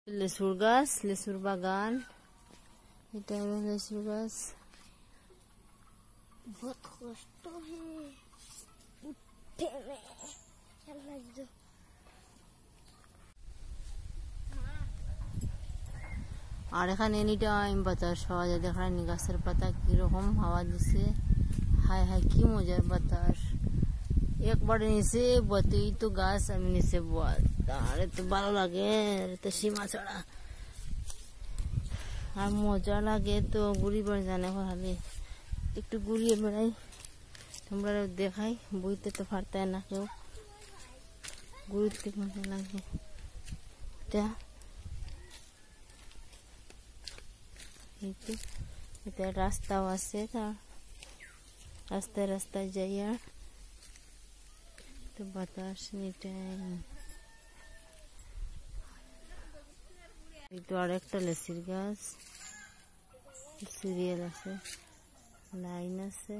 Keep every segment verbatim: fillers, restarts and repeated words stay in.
লেসুর গাছ, লেসুর বাগান। এটা হলো লেসুর গাছ। बहुत कष्ट है उठने में। चलो जो আর এখানে এনি টাইম বাতাস পাওয়া যায়। দেখেন গাছের পাতা কিরকম হাওয়া দিছে। হায় হায় কি মজার বাতাস। একবারে নিচে বতেই তো গাছ, আমি নিচে আরে তো ভালো লাগে, তো সীমা ছাড়া আর মজা লাগে তো। ঘুরি বেড়ে জানে খালি একটু ঘুরিয়ে বেড়াই, তোমরা দেখাই। বইতে তো পারতে না কেউ, ঘুরতে মজা লাগে। এটা এটা রাস্তাও আছে, তার রাস্তায় রাস্তায় যাইয়া তো বাতাস নিটাই। এই তো আর একটা লেসির গাছ, সিরিয়াল আছে, লাইন আছে।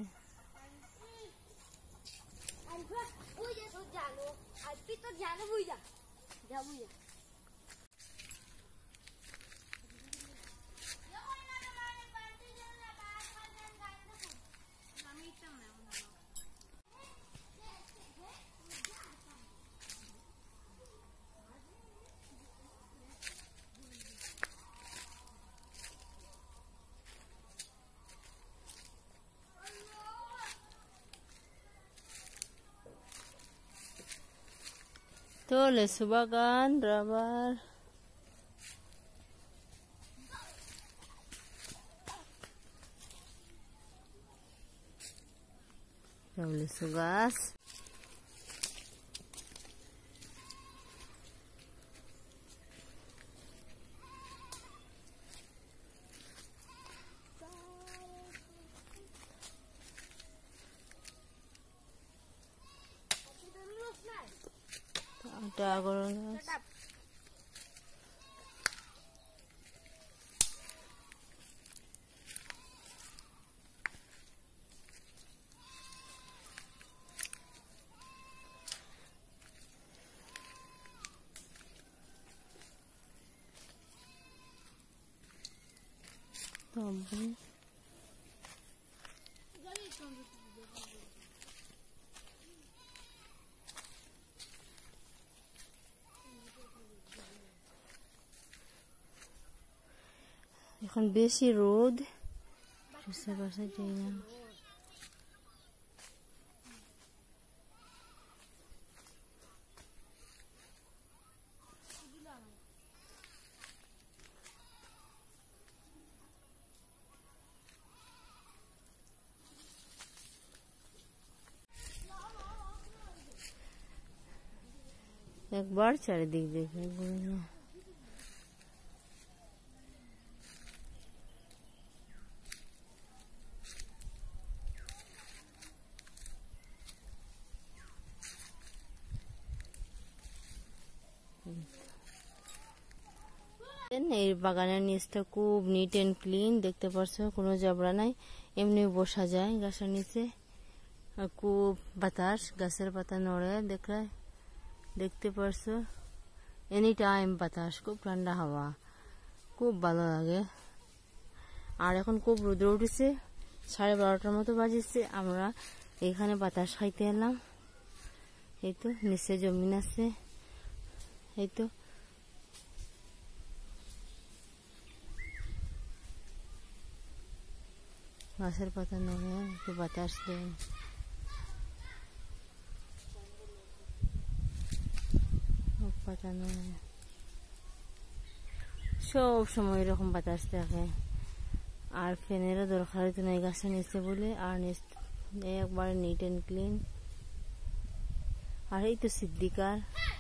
তো লেসু বাগান, রাবার, লেসু গাছ। ড্রাগন গাছ, তবে এখন বেশি রোদ, বুঝতে পারছি যাই না। একবার চারিদিক দেখে এই বাগানের নিচটা খুব নিট এন্ড ক্লিন, দেখতে পারছো কোনো জবরা নাই, এমনি বসা যায় গাছের নিচে। আর খুব বাতাস, গাছের পাতা নড়ে, দেখায় দেখতে পারছো। এনি টাইম বাতাস, খুব ঠান্ডা হাওয়া, খুব ভালো লাগে। আর এখন খুব রোদ্র উঠেছে, সাড়ে বারোটার মতো বাজেছে। আমরা এখানে বাতাস খাইতে এলাম। এই তো নিচে জমিন আছে, এই তো গাছের পাতা নড়ে, একটু বাতাস দেয়। পাতা নড়ে, সব সময় এরকম বাতাস থাকে। আর ফ্যানেরও দরকার হতো না এই গাছের নিচে বলে। আর একবারে নিট এন্ড ক্লিন। আর এই তো সিদ্দিকার,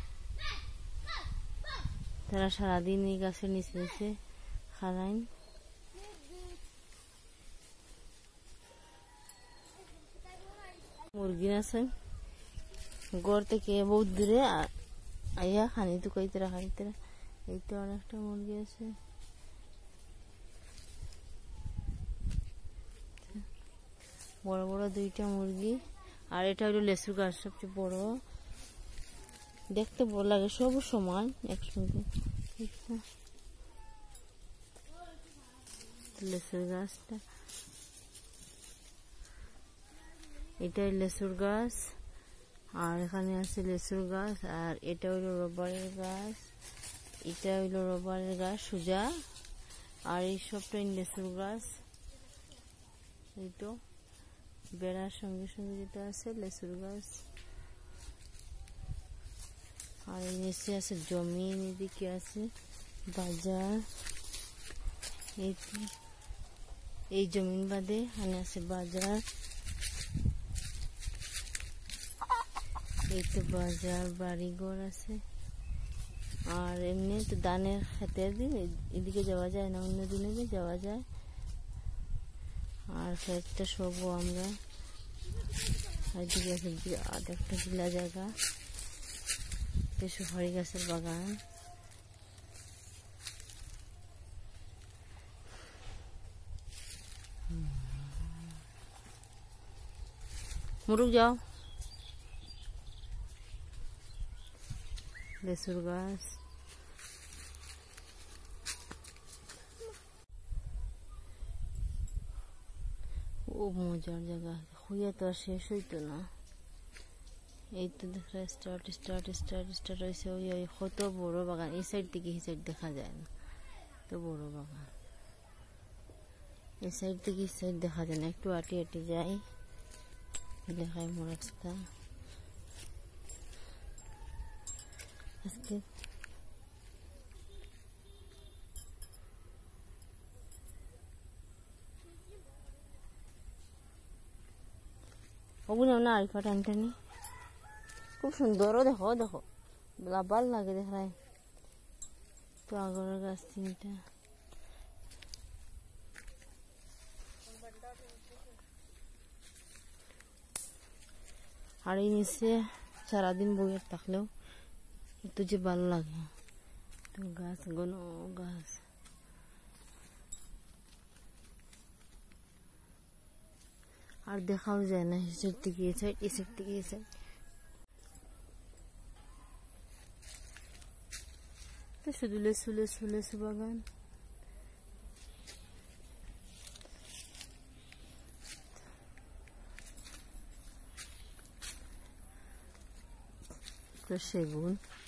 তারা সারাদিন এই গাছের নিচে নিচে খালাইন। মুরগি আছে ঘর থেকে বহুত দূরে, আইয়া খানি তো কইতে খাইতে। এই তো অনেকটা মুরগি আছে, বড় বড় দুইটা মুরগি। আর এটা হলো লেসু গাছ, সবচেয়ে বড়, দেখতে ভালো লাগে, সব সমান একসঙ্গে। লেসুর গাছটা, এটাই লেসুর গাছ। আর এখানে আছে লেসুর গাছ, আর এটা হইলো রবারের গাছ, এটা হইলো রবারের গাছ সোজা, আর এই সবটাই লেসুর গাছ। এই তো বেড়ার সঙ্গে সঙ্গে যেটা আছে লেসুর গাছ। আর এই নিচে আছে জমিন, এদিকে আছে বাজার। এই এই জমিন বাদে এখানে আছে বাজার। এই তো বাজার, বাড়িঘর আছে। আর এমনি তো ধানের ক্ষেতের দিন এদিকে যাওয়া যায় না, অন্য দিনে যাওয়া যায়। আর ক্ষেতটা সবও আমরা এদিকে আছে বিরাট একটা খোলা জায়গা, সুপারি গাছের বাগান। মুরুক যাও, লেসুর গাছ। ও মজার জায়গা, খুঁজে তো আর শেষ হইতো না। এই তো দেখা স্টার্ট স্টার্ট স্টার্ট স্টার্ট হয়েছে। ওই ওই কত বড় বাগান, এই সাইড থেকে এই সাইড দেখা যায় না, তো বড় বাগান। এই সাইড থেকে এই সাইড দেখা যায় না, একটু আটি আটি যাই দেখাই মোর রাস্তা। আজকে ওগুলো না আরিফা টানটানি খুব সুন্দরও, দেখো দেখো লাভার লাগে দেখায়। তো আগরের গাছ তিনটা, আর এই নিচে সারাদিন বইয়ে থাকলেও একটু যে ভালো লাগে। তো গাছ ঘন গাছ, আর দেখাও যায় না এই সাইড থেকে এই সাইড, এই সাইড থেকে এই সাইড। তো শুধু লেসু লেসু লেসু বাগান। তো সেগুন